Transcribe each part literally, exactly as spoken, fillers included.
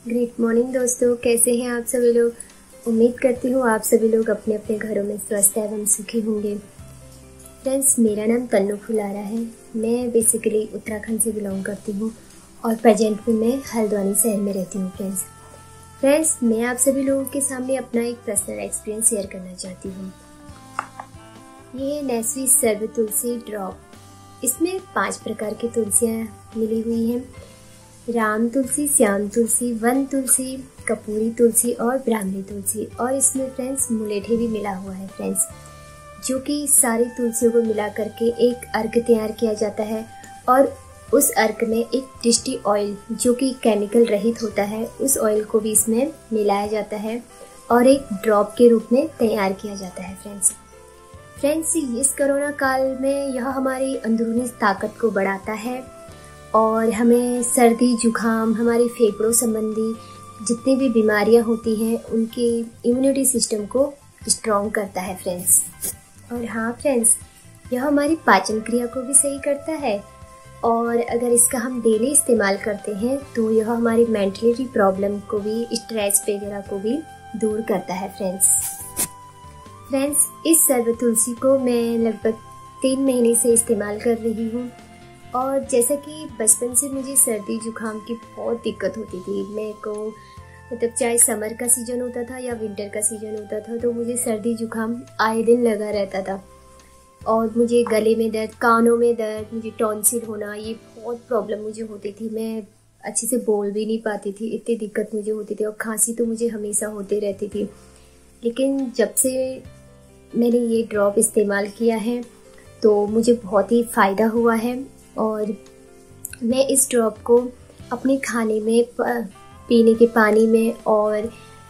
Great morning दोस्तों, कैसे हैं आप सभी लोग। उम्मीद करती हूँ आप सभी लोग अपने अपने घरों में स्वस्थ एवं सुखी होंगे। फ्रेंड्स, मेरा नाम तन्नू फुलारा है। मैं बेसिकली उत्तराखंड से बिलोंग करती हूँ और प्रेजेंट में मैं हल्द्वानी शहर में रहती हूँ। फ्रेंड्स फ्रेंड्स मैं आप सभी लोगों के सामने अपना एक पर्सनल एक्सपीरियंस शेयर करना चाहती हूँ। ये है नेस्वी सर्व तुलसी ड्रॉप। इसमें पांच प्रकार की तुलसियाँ मिली हुई हैं। राम तुलसी, श्याम तुलसी, वन तुलसी, कपूरी तुलसी और ब्राह्मणी तुलसी। और इसमें फ्रेंड्स मुलेठी भी मिला हुआ है फ्रेंड्स, जो कि सारी तुलसियों को मिला करके एक अर्क तैयार किया जाता है। और उस अर्क में एक डिस्टी ऑयल जो कि केमिकल रहित होता है, उस ऑयल को भी इसमें मिलाया जाता है और एक ड्रॉप के रूप में तैयार किया जाता है। फ्रेंड्स फ्रेंड्स इस कोरोना काल में यह हमारी अंदरूनी ताकत को बढ़ाता है और हमें सर्दी जुखाम, हमारे फेफड़ों संबंधी जितनी भी बीमारियां होती हैं उनके इम्यूनिटी सिस्टम को स्ट्रॉन्ग करता है फ्रेंड्स। और हाँ फ्रेंड्स, यह हमारी पाचन क्रिया को भी सही करता है और अगर इसका हम डेली इस्तेमाल करते हैं तो यह हमारी मेंटलिटी प्रॉब्लम को भी, स्ट्रेस वगैरह को भी दूर करता है फ्रेंड्स। फ्रेंड्स इस सर्व तुलसी को मैं लगभग तीन महीने से इस्तेमाल कर रही हूँ और जैसा कि बचपन से मुझे सर्दी जुखाम की बहुत दिक्कत होती थी। मेरे को मतलब चाहे समर का सीज़न होता था या विंटर का सीज़न होता था तो मुझे सर्दी जुखाम आए दिन लगा रहता था और मुझे गले में दर्द, कानों में दर्द, मुझे टॉन्सिल होना, ये बहुत प्रॉब्लम मुझे होती थी। मैं अच्छे से बोल भी नहीं पाती थी, इतनी दिक्कत मुझे होती थी और खांसी तो मुझे हमेशा होती रहती थी। लेकिन जब से मैंने ये ड्रॉप इस्तेमाल किया है तो मुझे बहुत ही फ़ायदा हुआ है और मैं इस ड्रॉप को अपने खाने में, पीने के पानी में और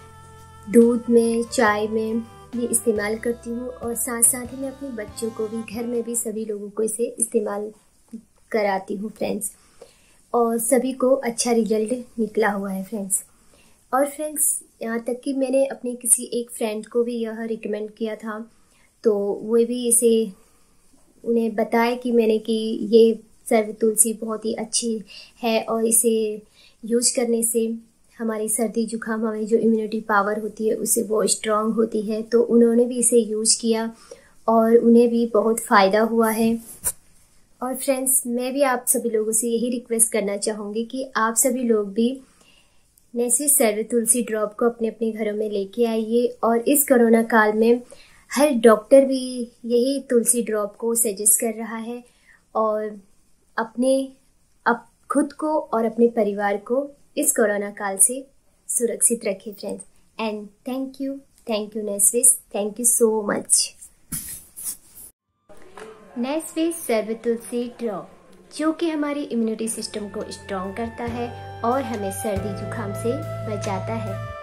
दूध में, चाय में भी इस्तेमाल करती हूँ और साथ साथ ही मैं अपने बच्चों को भी, घर में भी सभी लोगों को इसे इस्तेमाल कराती हूँ फ्रेंड्स। और सभी को अच्छा रिजल्ट निकला हुआ है फ्रेंड्स। और फ्रेंड्स यहाँ तक कि मैंने अपने किसी एक फ्रेंड को भी यह रिकमेंड किया था तो वो भी इसे, उन्हें बताया कि मैंने कि ये सर्व तुलसी बहुत ही अच्छी है और इसे यूज करने से हमारी सर्दी जुखाम, हमारी जो इम्यूनिटी पावर होती है उसे वो स्ट्रांग होती है। तो उन्होंने भी इसे यूज किया और उन्हें भी बहुत फ़ायदा हुआ है। और फ्रेंड्स मैं भी आप सभी लोगों से यही रिक्वेस्ट करना चाहूँगी कि आप सभी लोग भी नेस्वी सर्व तुलसी ड्रॉप को अपने अपने घरों में लेके आइए। और इस कोरोना काल में हर डॉक्टर भी यही तुलसी ड्रॉप को सजेस्ट कर रहा है और अपने अप खुद को और अपने परिवार को इस कोरोना काल से सुरक्षित रखें friends. And thank you thank you नेस्वी, थैंक यू सो मच। नेस्वी सर्व तुलसी ड्रॉप जो कि हमारी इम्यूनिटी सिस्टम को स्ट्रॉन्ग करता है और हमें सर्दी जुखाम से बचाता है।